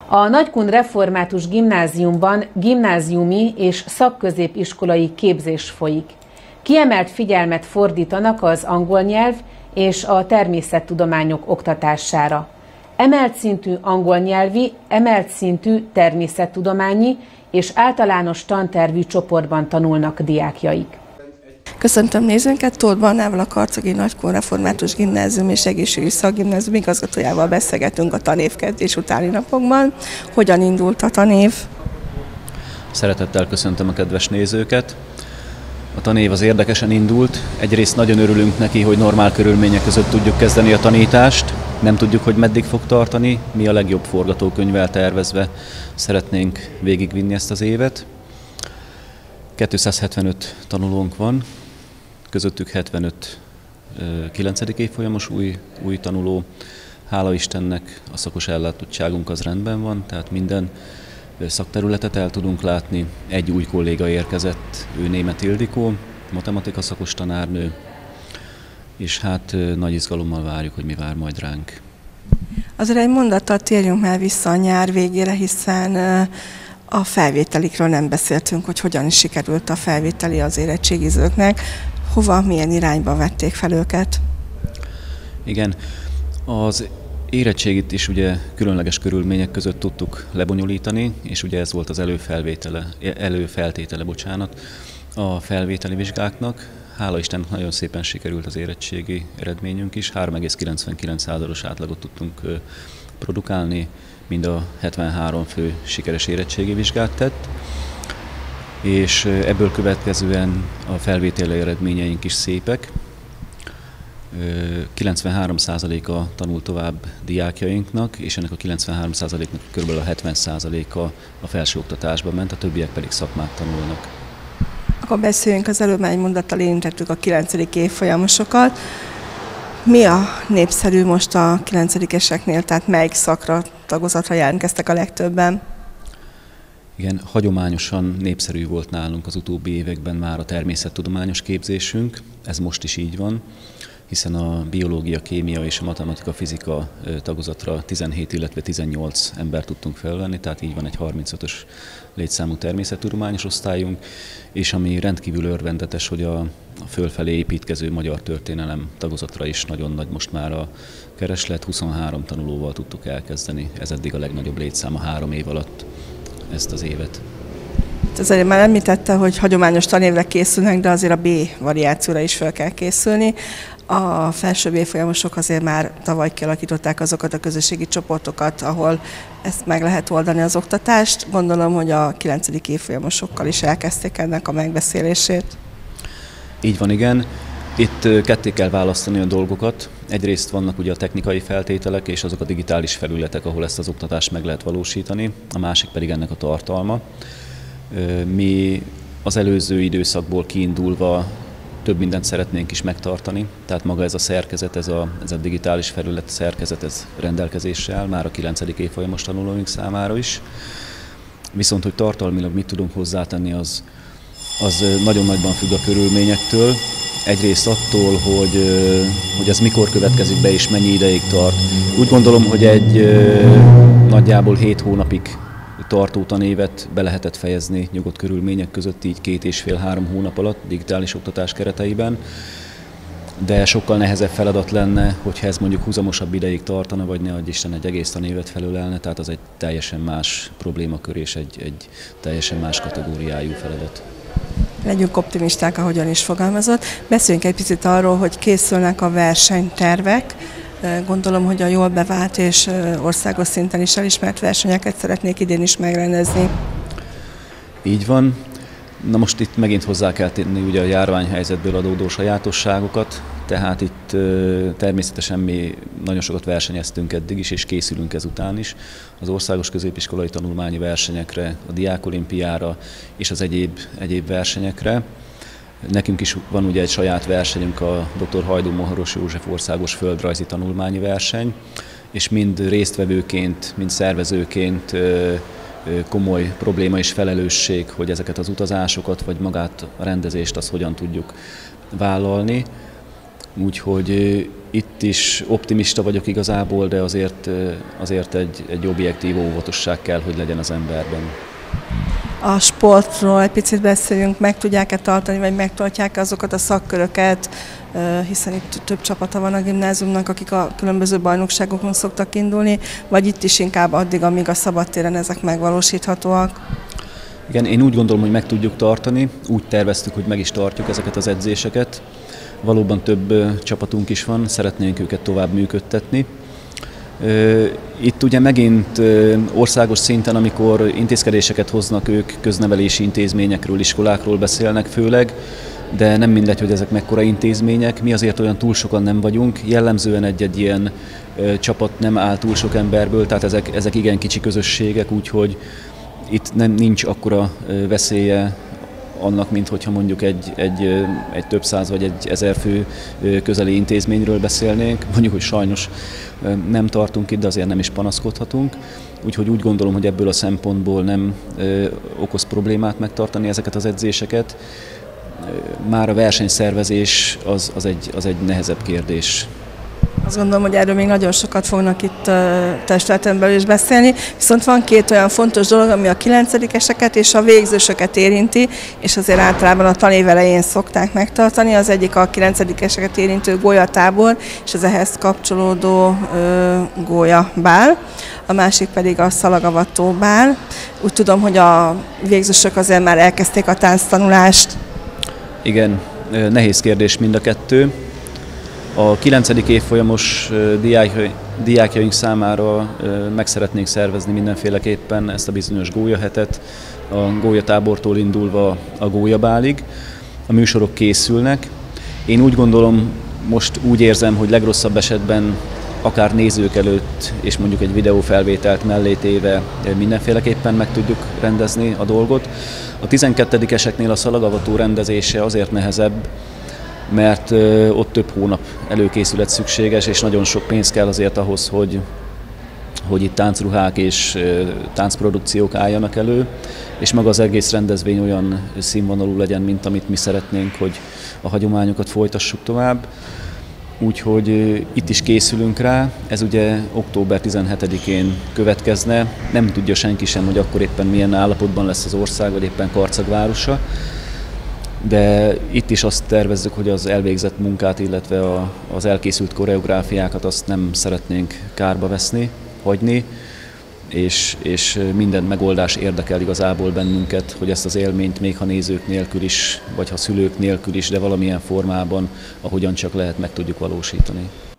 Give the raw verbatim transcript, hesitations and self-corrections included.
A Nagykun Református Gimnáziumban gimnáziumi és szakközépiskolai képzés folyik. Kiemelt figyelmet fordítanak az angol nyelv és a természettudományok oktatására. Emelt szintű angol nyelvi, emelt szintű természettudományi és általános tantervű csoportban tanulnak diákjaik. Köszöntöm nézőnket, Tóth Barnával, a Karcagi Nagykun Református Gimnázium és Egészségügyi Szakgimnázium igazgatójával beszélgetünk a tanévkezdés utáni napokban. Hogyan indult a tanév? Szeretettel köszöntöm a kedves nézőket. A tanév az érdekesen indult. Egyrészt nagyon örülünk neki, hogy normál körülmények között tudjuk kezdeni a tanítást. Nem tudjuk, hogy meddig fog tartani. Mi a legjobb forgatókönyvvel tervezve szeretnénk végigvinni ezt az évet. kétszázhetvenöt tanulónk van, közöttük hetvenöt kilencedik évfolyamos új, új tanuló. Hála Istennek a szakos ellátottságunk az rendben van, tehát minden szakterületet el tudunk látni. Egy új kolléga érkezett, ő Németh Ildikó, matematika szakos tanárnő, és hát nagy izgalommal várjuk, hogy mi vár majd ránk. Azért egy mondattal térjünk már vissza a nyár végére, hiszen a felvételikről nem beszéltünk, hogy hogyan is sikerült a felvételi az érettségizőknek. Hova, milyen irányba vették fel őket? Igen, az érettségit is ugye különleges körülmények között tudtuk lebonyolítani, és ugye ez volt az előfelvétele, előfeltétele, bocsánat, a felvételi vizsgáknak. Hála Istennek nagyon szépen sikerült az érettségi eredményünk is, három egész kilencvenkilenc százalékos átlagot tudtunk produkálni, mind a hetvenhárom fő sikeres érettségi vizsgát tett, és ebből következően a felvételi eredményeink is szépek. kilencvenhárom százaléka tanul tovább diákjainknak, és ennek a kilencvenhárom százaléknak kb. A hetven százaléka a felsőoktatásba ment, a többiek pedig szakmát tanulnak. Akkor beszéljünk, az előbb egy mondattal érintettük a kilencedik évfolyamosokat. Mi a népszerű most a kilencedikeseknél, tehát melyik szakra, tagozatra jelentkeztek a legtöbben? Igen, hagyományosan népszerű volt nálunk az utóbbi években már a természettudományos képzésünk, ez most is így van, hiszen a biológia, kémia és a matematika, fizika tagozatra tizenhét, illetve tizennyolc ember tudtunk felvenni, tehát így van egy harmincötös létszámú természettudományos osztályunk, és ami rendkívül örvendetes, hogy a a fölfelé építkező magyar történelem tagozatra is nagyon nagy most már a kereslet, huszonhárom tanulóval tudtuk elkezdeni, ez eddig a legnagyobb létszám a három év alatt ezt az évet. Azért már említette, hogy hagyományos tanévre készülnek, de azért a B variációra is fel kell készülni. A felsőbb évfolyamosok azért már tavaly kialakították azokat a közösségi csoportokat, ahol ezt meg lehet oldani az oktatást. Gondolom, hogy a kilencedik évfolyamosokkal is elkezdték ennek a megbeszélését. Így van, igen. Itt ketté kell választani a dolgokat. Egyrészt vannak ugye a technikai feltételek és azok a digitális felületek, ahol ezt az oktatást meg lehet valósítani, a másik pedig ennek a tartalma. Mi az előző időszakból kiindulva több mindent szeretnénk is megtartani, tehát maga ez a szerkezet, ez a, ez a digitális felület szerkezet, ez rendelkezésre áll már a kilencedik évfolyamos tanulóink számára is. Viszont, hogy tartalmilag mit tudunk hozzátenni, az az nagyon nagyban függ a körülményektől. Egyrészt attól, hogy, hogy ez mikor következik be és mennyi ideig tart. Úgy gondolom, hogy egy nagyjából hét hónapig tartó tanévet be lehetett fejezni nyugodt körülmények között, így két és fél-három hónap alatt digitális oktatás kereteiben. De sokkal nehezebb feladat lenne, hogyha ez mondjuk húzamosabb ideig tartana, vagy ne adj Isten egy egész tanévet felölelne, tehát az egy teljesen más problémakör és egy, egy teljesen más kategóriájú feladat. Legyünk optimisták, ahogyan is fogalmazott. Beszéljünk egy picit arról, hogy készülnek a versenytervek. Gondolom, hogy a jól bevált és országos szinten is elismert versenyeket szeretnék idén is megrendezni. Így van. Na most itt megint hozzá kell tenni ugye a járványhelyzetből adódó sajátosságokat, tehát itt természetesen mi nagyon sokat versenyeztünk eddig is, és készülünk ezután is az országos középiskolai tanulmányi versenyekre, a diákolimpiára és az egyéb, egyéb versenyekre. Nekünk is van ugye egy saját versenyünk, a doktor Hajdú Moharos József országos földrajzi tanulmányi verseny, és mind résztvevőként, mind szervezőként komoly probléma és felelősség, hogy ezeket az utazásokat, vagy magát a rendezést azt hogyan tudjuk vállalni. Úgyhogy itt is optimista vagyok igazából, de azért, azért egy, egy objektív óvatosság kell, hogy legyen az emberben. A sportról egy picit beszéljünk, meg tudják-e tartani, vagy megtartják azokat a szakköröket, hiszen itt több csapata van a gimnáziumnak, akik a különböző bajnokságokon szoktak indulni, vagy itt is inkább addig, amíg a szabadtéren ezek megvalósíthatóak? Igen, én úgy gondolom, hogy meg tudjuk tartani, úgy terveztük, hogy meg is tartjuk ezeket az edzéseket. Valóban több csapatunk is van, szeretnénk őket tovább működtetni. Itt ugye megint országos szinten, amikor intézkedéseket hoznak ők, köznevelési intézményekről, iskolákról beszélnek főleg, de nem mindegy, hogy ezek mekkora intézmények. Mi azért olyan túl sokan nem vagyunk, jellemzően egy-egy ilyen csapat nem áll túl sok emberből, tehát ezek, ezek igen kicsi közösségek, úgyhogy itt nem, nincs akkora veszélye annak, mint hogyha mondjuk egy, egy, egy több száz vagy egy ezer fő közeli intézményről beszélnénk. Mondjuk, hogy sajnos nem tartunk itt, de azért nem is panaszkodhatunk. Úgyhogy úgy gondolom, hogy ebből a szempontból nem okoz problémát megtartani ezeket az edzéseket. Már a versenyszervezés az, az, egy, az egy nehezebb kérdés. Azt gondolom, hogy erről még nagyon sokat fognak itt uh, testületen belül is beszélni, viszont van két olyan fontos dolog, ami a kilencedikeseket és a végzősöket érinti, és azért általában a tanév elején szokták megtartani. Az egyik a kilencedikeseket érintő gólyatábor, és az ehhez kapcsolódó uh, gólyabál, a másik pedig a szalagavató bál. Úgy tudom, hogy a végzősök azért már elkezdték a tánctanulást. Igen, nehéz kérdés mind a kettő. A kilencedik évfolyamos diákjaink számára meg szeretnénk szervezni mindenféleképpen ezt a bizonyos gólyahetet, a gólyatábortól indulva a gólyabálig. A műsorok készülnek. Én úgy gondolom, most úgy érzem, hogy legrosszabb esetben akár nézők előtt és mondjuk egy videófelvételt mellé téve mindenféleképpen meg tudjuk rendezni a dolgot. A tizenkettedikeseknél a szalagavató rendezése azért nehezebb, mert ott több hónap előkészület szükséges, és nagyon sok pénz kell azért ahhoz, hogy, hogy itt táncruhák és táncprodukciók álljanak elő, és maga az egész rendezvény olyan színvonalú legyen, mint amit mi szeretnénk, hogy a hagyományokat folytassuk tovább. Úgyhogy itt is készülünk rá, ez ugye október tizenhetedikén következne, nem tudja senki sem, hogy akkor éppen milyen állapotban lesz az ország, vagy éppen Karcag városa. De itt is azt tervezzük, hogy az elvégzett munkát, illetve a, az elkészült koreográfiákat azt nem szeretnénk kárba veszni, hagyni, és, és minden megoldás érdekel igazából bennünket, hogy ezt az élményt még ha nézők nélkül is, vagy ha szülők nélkül is, de valamilyen formában, ahogyan csak lehet, meg tudjuk valósítani.